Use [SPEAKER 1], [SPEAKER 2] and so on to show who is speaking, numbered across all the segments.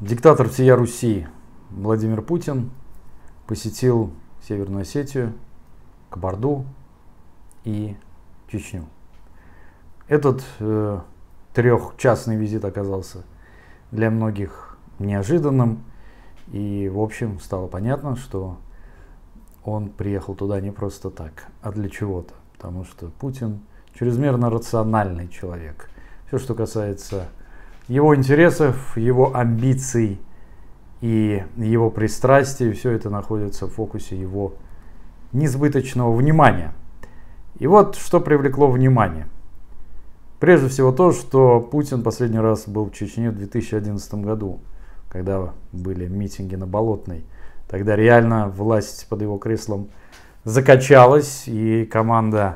[SPEAKER 1] Диктатор всея Руси Владимир Путин посетил Северную Осетию, Кабарду и Чечню. Этот трехчастный визит оказался для многих неожиданным, и в общем стало понятно, что он приехал туда не просто так, а для чего-то, потому что Путин чрезмерно рациональный человек. Все, что касается его интересов, его амбиций и его пристрастий, все это находится в фокусе его несбыточного внимания. И вот что привлекло внимание. Прежде всего то, что Путин последний раз был в Чечне в 2011 году, когда были митинги на Болотной. Тогда реально власть под его креслом закачалась, и команда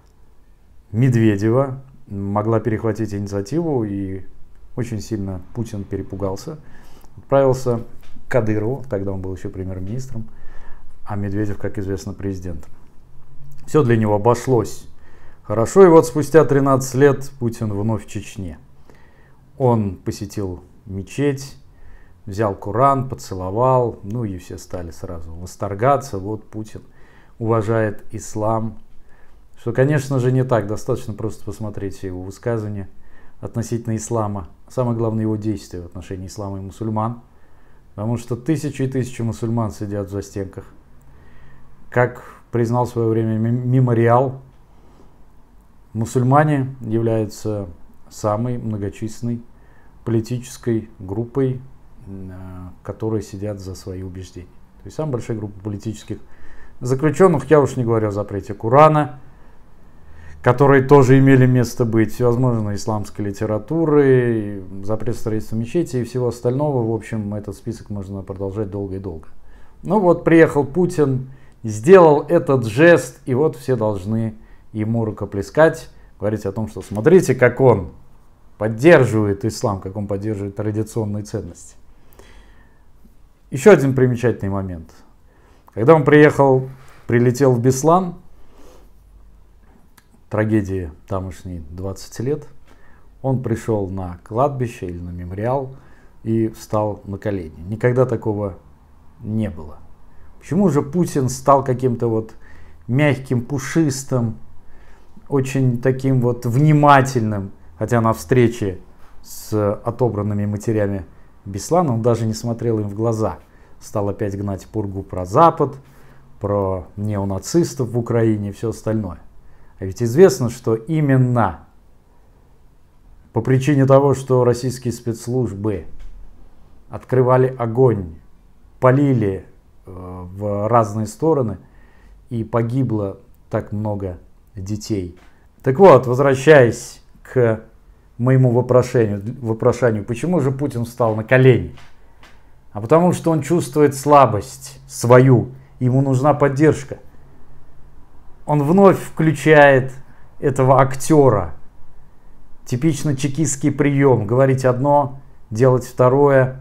[SPEAKER 1] Медведева могла перехватить инициативу, и очень сильно Путин перепугался. Отправился к Кадырову, тогда он был еще премьер-министром, а Медведев, как известно, президентом. Все для него обошлось хорошо, и вот спустя 13 лет Путин вновь в Чечне. Он посетил мечеть, взял Коран, поцеловал, ну и все стали сразу восторгаться. Вот Путин уважает ислам, что, конечно же, не так. Достаточно просто посмотреть его высказывания относительно ислама. Самое главное, его действия в отношении ислама и мусульман. Потому что тысячи и тысячи мусульман сидят в застенках. Как признал в свое время Мемориал, мусульмане являются самой многочисленной политической группой, которые сидят за свои убеждения. То есть самая большая группа политических заключенных, я уж не говорю о запрете Корана, которые тоже имели место быть, всевозможной исламской литературы, запрет строительства мечети и всего остального. В общем, этот список можно продолжать долго и долго. Ну вот, приехал Путин, сделал этот жест, и вот все должны ему рукоплескать, говорить о том, что смотрите, как он поддерживает ислам, как он поддерживает традиционные ценности. Еще один примечательный момент. Когда он прилетел в Беслан, трагедии тамошней 20 лет, он пришел на кладбище или на мемориал и встал на колени. Никогда такого не было. Почему же Путин стал каким-то вот мягким, пушистым, очень таким вот внимательным, хотя на встрече с отобранными матерями Беслана он даже не смотрел им в глаза. Стал опять гнать пургу про Запад, про неонацистов в Украине и все остальное. А ведь известно, что именно по причине того, что российские спецслужбы открывали огонь, палили в разные стороны, и погибло так много детей. Так вот, возвращаясь к моему вопрошанию, почему же Путин встал на колени? А потому что он чувствует слабость свою, ему нужна поддержка. Он вновь включает этого актера. Типично чекистский прием. Говорить одно, делать второе,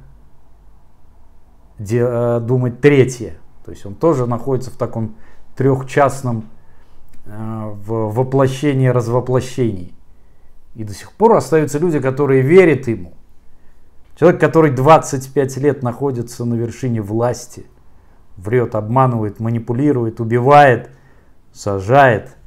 [SPEAKER 1] думать третье. То есть он тоже находится в таком трехчастном воплощении, развоплощении. И до сих пор остаются люди, которые верят ему. Человек, который 25 лет находится на вершине власти, врет, обманывает, манипулирует, убивает, сажает,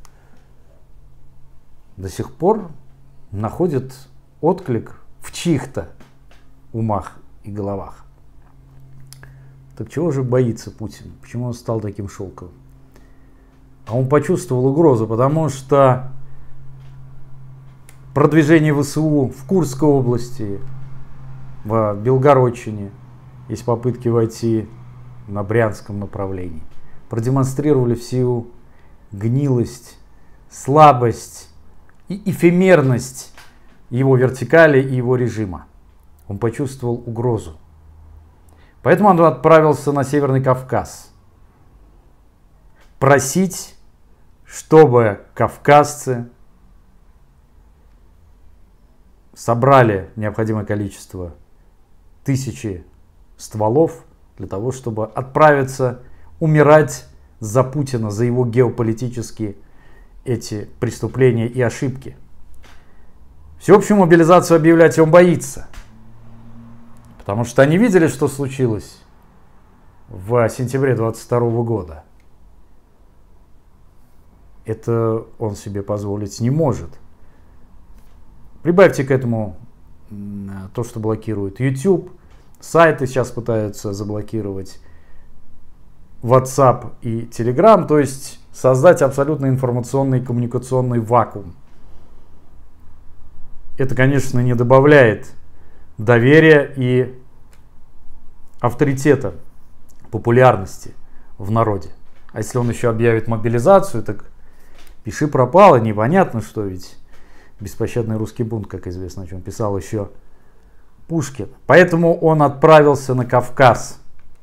[SPEAKER 1] до сих пор находит отклик в чьих-то умах и головах. Так чего же боится Путин? Почему он стал таким шелковым? А он почувствовал угрозу, потому что продвижение ВСУ в Курской области, в Белгородчине, есть попытки войти на Брянском направлении, продемонстрировали всю гнилость, слабость и эфемерность его вертикали и его режима. Он почувствовал угрозу. Поэтому он отправился на Северный Кавказ просить, чтобы кавказцы собрали необходимое количество тысячи стволов для того, чтобы отправиться умирать за Путина, за его геополитические эти преступления и ошибки. Всеобщую мобилизацию объявлять он боится. Потому что они видели, что случилось в сентябре 22 года. Это он себе позволить не может. Прибавьте к этому то, что блокирует YouTube. Сайты сейчас пытаются заблокировать WhatsApp и Telegram. То есть создать абсолютно информационный и коммуникационный вакуум. Это, конечно, не добавляет доверия и авторитета, популярности в народе. А если он еще объявит мобилизацию, так пиши пропало, непонятно что, ведь беспощадный русский бунт, как известно, о чем писал еще Пушкин. Поэтому он отправился на Кавказ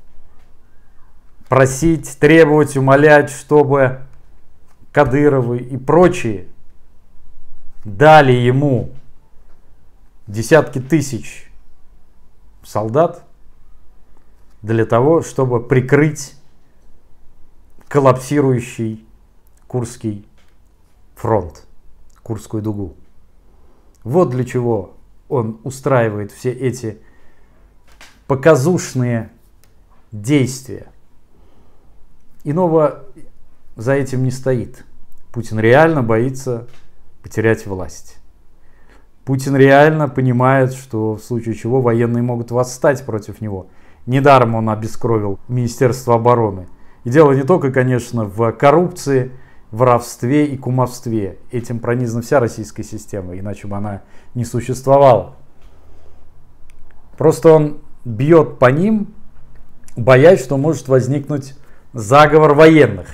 [SPEAKER 1] просить, требовать, умолять, чтобы Кадыровы и прочие дали ему десятки тысяч солдат для того, чтобы прикрыть коллапсирующий Курский фронт, Курскую дугу. Вот для чего он устраивает все эти показушные действия. Иного за этим не стоит. Путин реально боится потерять власть. Путин реально понимает, что в случае чего военные могут восстать против него. Недаром он обескровил Министерство обороны. И дело не только, конечно, в коррупции, воровстве и кумовстве. Этим пронизана вся российская система, иначе бы она не существовала. Просто он бьет по ним, боясь, что может возникнуть заговор военных.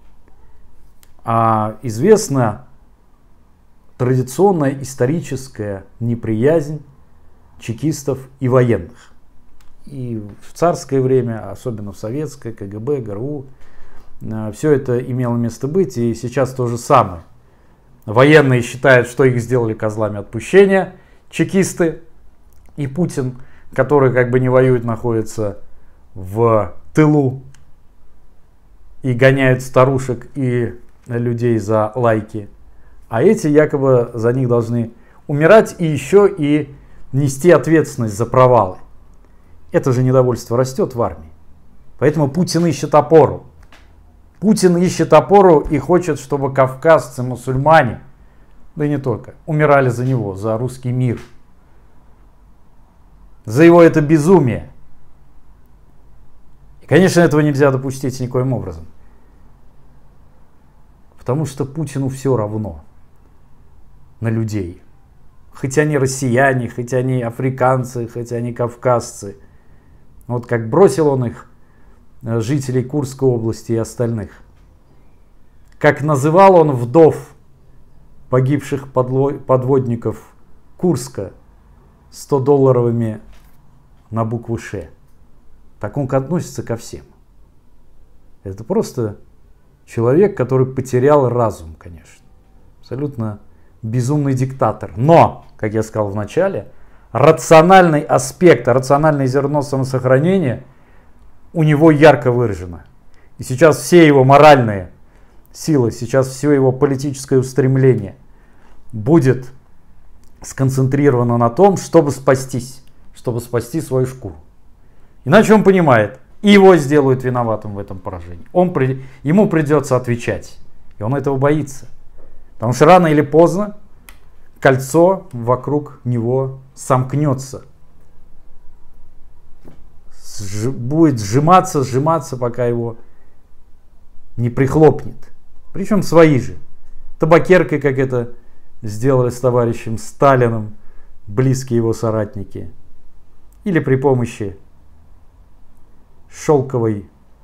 [SPEAKER 1] А известна традиционная историческая неприязнь чекистов и военных. И в царское время, особенно в советское, КГБ, ГРУ, все это имело место быть, и сейчас то же самое. Военные считают, что их сделали козлами отпущения, чекисты, и Путин, который как бы не воюет, находится в тылу и гоняет старушек и людей за лайки. А эти якобы за них должны умирать и еще и нести ответственность за провалы. Это же недовольство растет в армии. Поэтому Путин ищет опору. Путин ищет опору и хочет, чтобы кавказцы, мусульмане, да и не только, умирали за него, за русский мир. За его это безумие. И, конечно, этого нельзя допустить никоим образом. Потому что Путину все равно на людей. Хоть они россияне, хоть они африканцы, хоть они кавказцы. Вот как бросил он их, жителей Курской области и остальных. Как называл он вдов погибших подводников Курска 100-долларовыми на букву «Ш». Так он относится ко всем. Это просто человек, который потерял разум, конечно. Абсолютно безумный диктатор. Но, как я сказал в начале, рациональный аспект, рациональное зерно самосохранения у него ярко выражено. И сейчас все его моральные силы, сейчас все его политическое устремление будет сконцентрировано на том, чтобы спастись, чтобы спасти свою шкуру. Иначе он понимает, и его сделают виноватым в этом поражении. Ему придется отвечать, и он этого боится. Потому что рано или поздно кольцо вокруг него сомкнется. Будет сжиматься, пока его не прихлопнет. Причем свои же. Табакеркой, как это сделали с товарищем Сталиным близкие его соратники. Или при помощи шелкового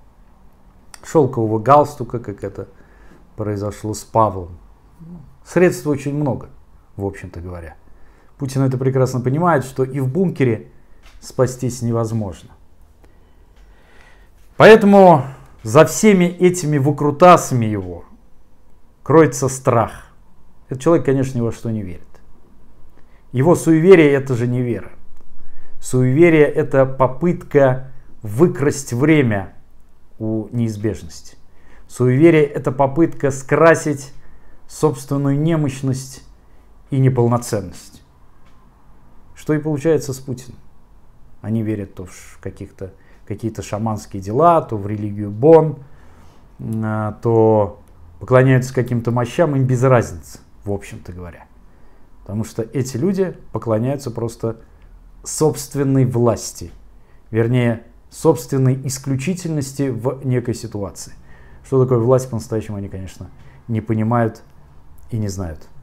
[SPEAKER 1] галстука, как это произошло с Павлом. Средств очень много, в общем-то говоря. Путин это прекрасно понимает, что и в бункере спастись невозможно. Поэтому за всеми этими выкрутасами его кроется страх. Этот человек, конечно, ни во что не верит. Его суеверие — это же не вера. Суеверие — это попытка выкрасть время у неизбежности. Суеверие — это попытка скрасить собственную немощность и неполноценность. Что и получается с Путиным. Они верят то в какие-то шаманские дела, то в религию Бон, то поклоняются каким-то мощам, им без разницы, в общем-то говоря. Потому что эти люди поклоняются просто собственной власти, вернее, собственной исключительности в некой ситуации. Что такое власть по-настоящему, они, конечно, не понимают и не знают.